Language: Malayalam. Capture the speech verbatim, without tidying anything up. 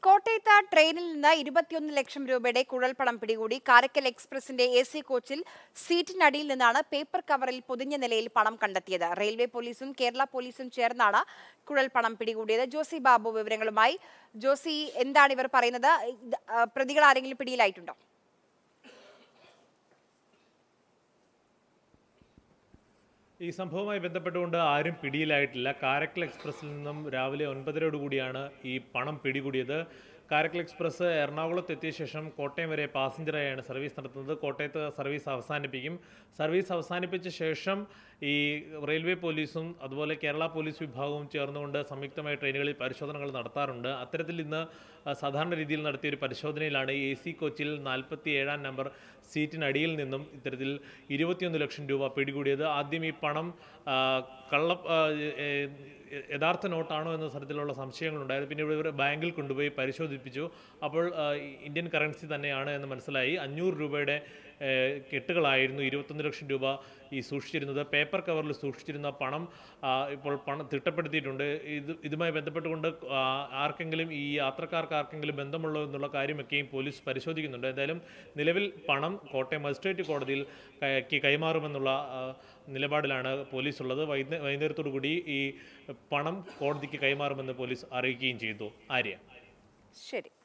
കോട്ടയത്ത് ട്രെയിനിൽ നിന്ന് ഇരുപത്തിയൊന്ന് ലക്ഷം രൂപയുടെ കുഴൽപ്പണം പിടികൂടി. കാരക്കൽ എക്സ്പ്രസിന്റെ എ സി കോച്ചിൽ സീറ്റിനടിയിൽ നിന്നാണ് പേപ്പർ കവറിൽ പൊതിഞ്ഞ നിലയിൽ പണം കണ്ടെത്തിയത്. റെയിൽവേ പോലീസും കേരള പോലീസും ചേർന്നാണ് കുഴൽപ്പണം പിടികൂടിയത്. ജോസി ബാബു വിവരങ്ങളുമായി. ജോസി, എന്താണ് ഇവർ പറയുന്നത്? പ്രതികൾ ആരെങ്കിലും പിടിയിലായിട്ടുണ്ടോ? ഈ സംഭവവുമായി ബന്ധപ്പെട്ടുകൊണ്ട് ആരും പിടിയിലായിട്ടില്ല. കാരക്കൽ എക്സ്പ്രസിൽ നിന്നും രാവിലെ ഒൻപതരയോട് കൂടിയാണ് ഈ പണം പിടികൂടിയത്. കാരക്കൽ എക്സ്പ്രസ് എറണാകുളത്ത് എത്തിയ ശേഷം കോട്ടയം വരെ പാസഞ്ചറായാണ് സർവീസ് നടത്തുന്നത്. കോട്ടയത്ത് സർവീസ് അവസാനിപ്പിക്കും. സർവീസ് അവസാനിപ്പിച്ച ശേഷം ഈ റെയിൽവേ പോലീസും അതുപോലെ കേരള പോലീസ് വിഭാഗവും ചേർന്നുകൊണ്ട് സംയുക്തമായ ട്രെയിനുകളിൽ പരിശോധനകൾ നടത്താറുണ്ട്. അത്തരത്തിൽ ഇന്ന് സാധാരണ രീതിയിൽ നടത്തിയൊരു പരിശോധനയിലാണ് എ സി കോച്ചിൽ നാൽപ്പത്തി ഏഴാം നമ്പർ സീറ്റിനടിയിൽ നിന്നും ഇത്തരത്തിൽ ഇരുപത്തിയൊന്ന് ലക്ഷം രൂപ പിടികൂടിയത്. ആദ്യം ഈ പണം കള്ള യഥാർത്ഥ നോട്ടാണോ എന്ന തരത്തിലുള്ള സംശയങ്ങളുണ്ടായത്. പിന്നെ ഇവർ ബാങ്കിൽ കൊണ്ടുപോയി പരിശോധിപ്പിച്ചു. അപ്പോൾ ഇന്ത്യൻ കറൻസി തന്നെയാണ് എന്ന് മനസ്സിലായി. അഞ്ഞൂറ് രൂപയുടെ കെട്ടുകളായിരുന്നു ഇരുപത്തൊന്ന് ലക്ഷം രൂപ ഈ സൂക്ഷിച്ചിരുന്നത്. പേപ്പർ കവറിൽ സൂക്ഷിച്ചിരുന്ന പണം ഇപ്പോൾ പണം തിട്ടപ്പെടുത്തിയിട്ടുണ്ട്. ഇത് ഇതുമായി ബന്ധപ്പെട്ടുകൊണ്ട് ആർക്കെങ്കിലും ഈ യാത്രക്കാർക്ക് ആർക്കെങ്കിലും ബന്ധമുള്ളോ എന്നുള്ള കാര്യമൊക്കെയും പോലീസ് പരിശോധിക്കുന്നുണ്ട്. എന്തായാലും നിലവിൽ പണം കോട്ടയം മജിസ്ട്രേറ്റ് കോടതിയിൽ കൈമാറുമെന്നുള്ള നിലപാടിലാണ് പോലീസ് ഉള്ളത്. വൈകുന്നേരത്തോടു കൂടി ഈ പണം കോടതിക്ക് കൈമാറുമെന്ന് പോലീസ് അറിയിക്കുകയും ചെയ്തു. ആര്യ. ശരി.